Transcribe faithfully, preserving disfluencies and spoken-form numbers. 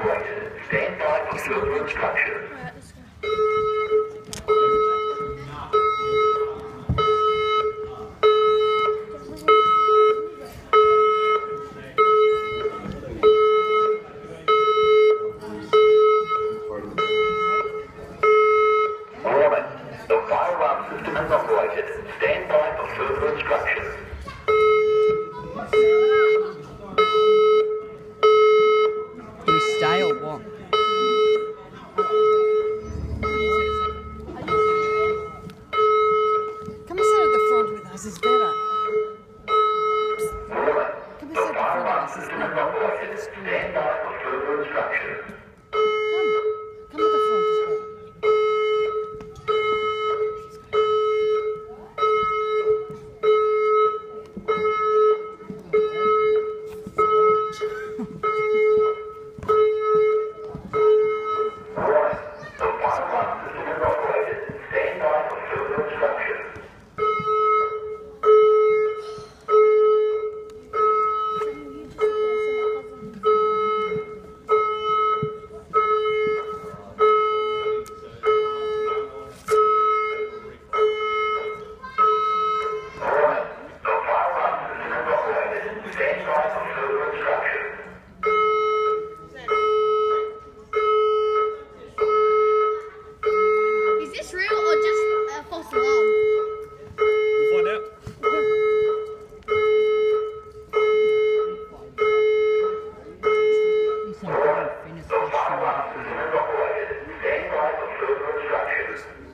operated. Stand by for further instructions. Alright, let's go. Warning. The fire alarm system is operated. Stand by for further instructions. Do we stay or what? Come and sit at the front with us, it's better. Warning. Come and The sit at the fire front alarm with us, it's system is better. operated. Stand by for further instructions. Come. Come at the front, it's better. Warning. The fire alarm system is operated. Stand by for further instructions. Warning. The fire alarm system is operated. Stand by for further instructions. Is this real or just a false alarm? We'll find out. Listen, I'm finished The this fire shit. alarm system is operated. Stand by for further instructions.